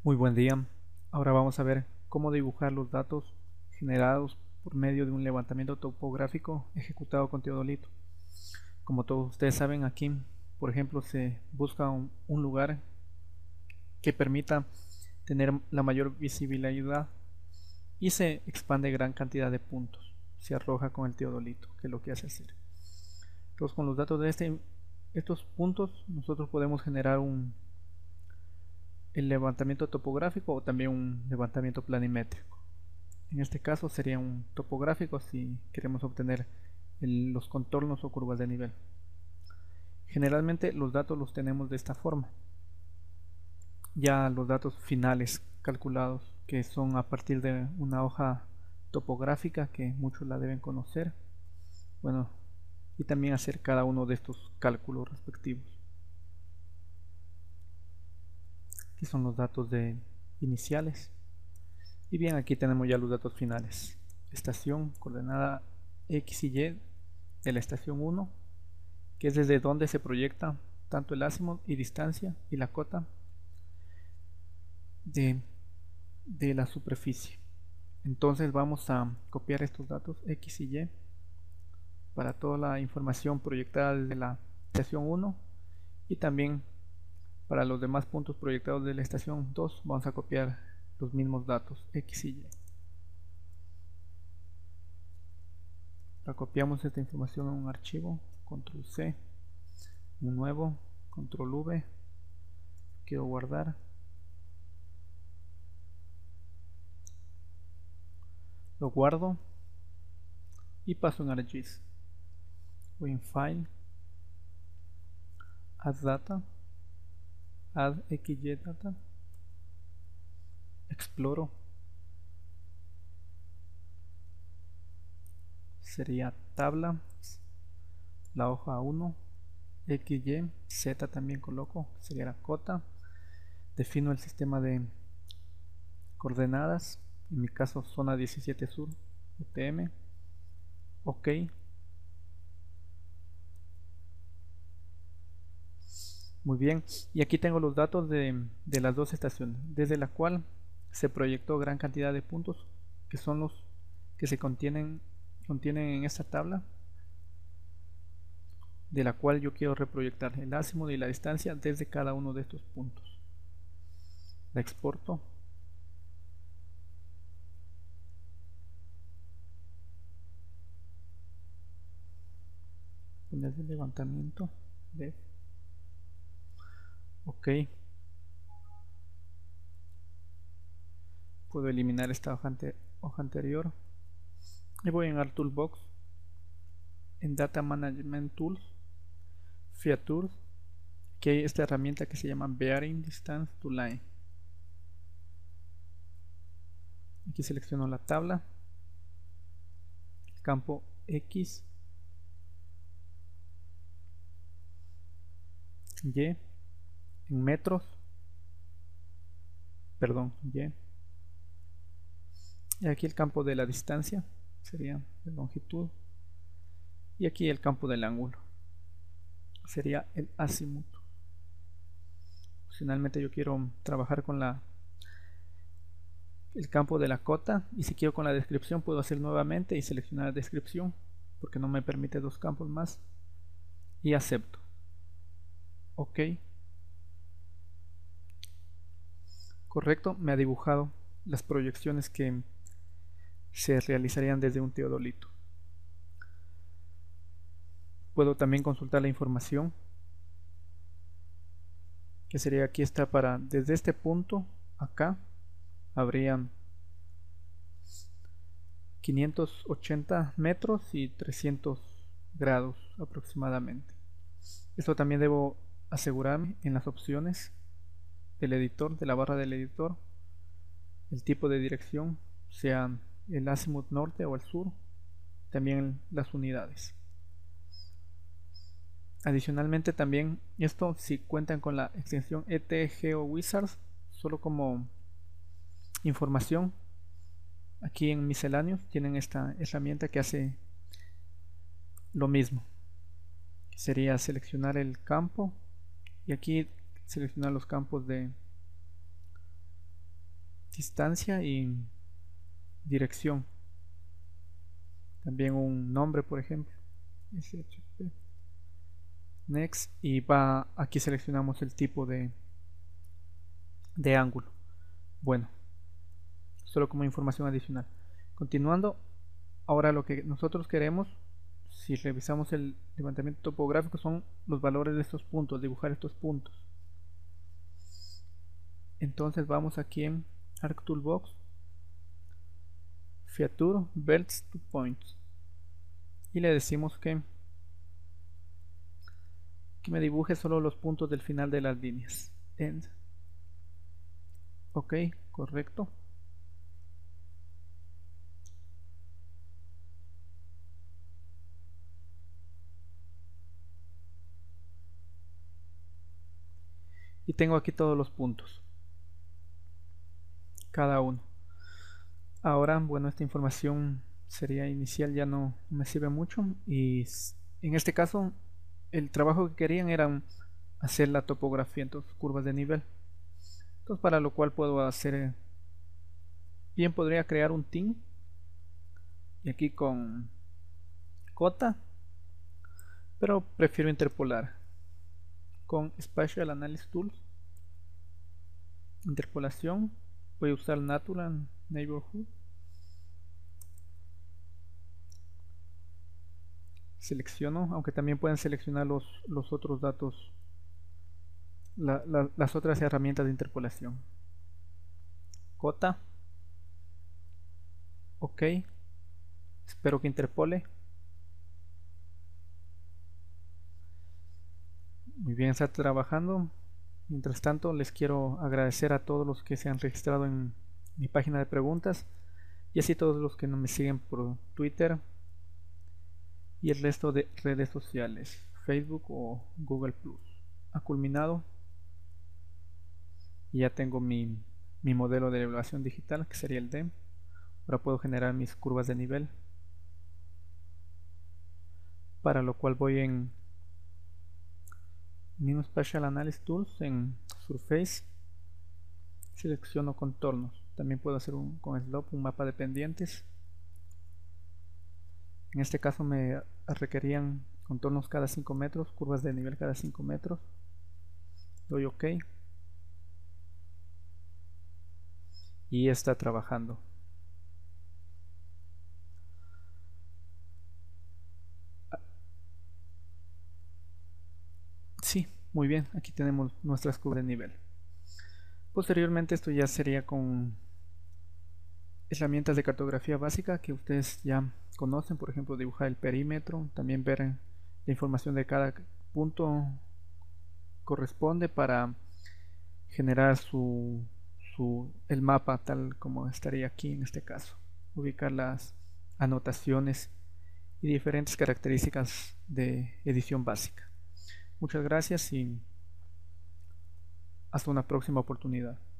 Muy buen día. Ahora vamos a ver cómo dibujar los datos generados por medio de un levantamiento topográfico ejecutado con teodolito. Como todos ustedes saben, aquí, por ejemplo, se busca un lugar que permita tener la mayor visibilidad y se expande gran cantidad de puntos. Se arroja con el teodolito, que es lo que hace hacer. Entonces, con los datos de estos puntos, nosotros podemos generar el levantamiento topográfico o también un levantamiento planimétrico. En este caso sería un topográfico si queremos obtener los contornos o curvas de nivel. Generalmente los datos los tenemos de esta forma. Ya los datos finales calculados, que son a partir de una hoja topográfica que muchos la deben conocer. Bueno, y también hacer cada uno de estos cálculos respectivos. Aquí son los datos iniciales. Y bien, aquí tenemos ya los datos finales. Estación, coordenada X y Y de la estación 1, que es desde donde se proyecta tanto el azimut y distancia y la cota de, de la superficie. Entonces vamos a copiar estos datos X y Y para toda la información proyectada desde la estación 1 y también para los demás puntos proyectados de la estación 2 vamos a copiar los mismos datos X y Y. La copiamos esta información en un archivo, control C, un nuevo, control V, quiero guardar, lo guardo y paso en ArcGIS. Voy en File, Add Data, Add XY Data, exploro, sería tabla, la hoja 1, XY, Z también coloco, sería la cota, defino el sistema de coordenadas, en mi caso zona 17 sur, UTM, OK. Muy bien, y aquí tengo los datos de las dos estaciones, desde la cual se proyectó gran cantidad de puntos, que son los que se contienen en esta tabla, de la cual yo quiero reproyectar el azimut y la distancia desde cada uno de estos puntos. La exporto. Desde el levantamiento de OK. Puedo eliminar esta hoja anterior y voy en Art Toolbox, en Data Management Tools, Features, que hay esta herramienta que se llama Bearing Distance to Line. Aquí selecciono la tabla, el campo X, Y, en metros, perdón, y aquí el campo de la distancia, sería de longitud, y aquí el campo del ángulo, sería el azimut. Finalmente yo quiero trabajar con el campo de la cota, y si quiero con la descripción puedo hacer nuevamente y seleccionar descripción porque no me permite dos campos más, y acepto. OK. Correcto, me ha dibujado las proyecciones que se realizarían desde un teodolito. Puedo también consultar la información, que sería aquí está para desde este punto acá habrían 580 metros y 300 grados aproximadamente. Esto también debo asegurarme en las opciones del editor, de la barra del editor, el tipo de dirección, sea el azimut norte o el sur, también las unidades. Adicionalmente también esto, si cuentan con la extensión ETGeoWizards, solo como información, aquí en misceláneos tienen esta herramienta que hace lo mismo. Sería seleccionar el campo y aquí seleccionar los campos distancia y dirección. También un nombre, por ejemplo, SHP. Next, y aquí seleccionamos el tipo de ángulo. Bueno, solo como información adicional. Continuando, ahora lo que nosotros queremos, si revisamos el levantamiento topográfico, son los valores de estos puntos, dibujar estos puntos. Entonces vamos aquí en Arc Toolbox, Feature Belts to Points, y le decimos que me dibuje solo los puntos del final de las líneas. End. Ok, correcto. Y tengo aquí todos los puntos, cada uno. Ahora, bueno, esta información sería inicial, ya no me sirve mucho, y en este caso el trabajo que querían era hacer la topografía, entonces curvas de nivel. Entonces, para lo cual puedo hacer, bien podría crear un team, y aquí con cota, pero prefiero interpolar con Spatial Analysis Tools, interpolación. Voy a usar Natural Neighborhood, selecciono, aunque también pueden seleccionar los otros datos, las otras herramientas de interpolación. Cota, ok, espero que interpole. Muy bien, está trabajando. Mientras tanto, les quiero agradecer a todos los que se han registrado en mi página de preguntas, y así todos los que no me siguen por Twitter y el resto de redes sociales, Facebook o Google Plus. Ha culminado y ya tengo mi modelo de evaluación digital, que sería el DEM. Ahora puedo generar mis curvas de nivel, para lo cual voy en New Spatial Analysis Tools, en Surface, selecciono contornos. También puedo hacer con Slope un mapa de pendientes. En este caso me requerían contornos cada 5 metros, curvas de nivel cada 5 metros. Doy OK y está trabajando. Sí, muy bien, aquí tenemos nuestras curvas de nivel. Posteriormente esto ya sería con herramientas de cartografía básica que ustedes ya conocen, por ejemplo dibujar el perímetro, también ver la información de cada punto corresponde para generar el mapa tal como estaría aquí en este caso, ubicar las anotaciones y diferentes características de edición básica. Muchas gracias y hasta una próxima oportunidad.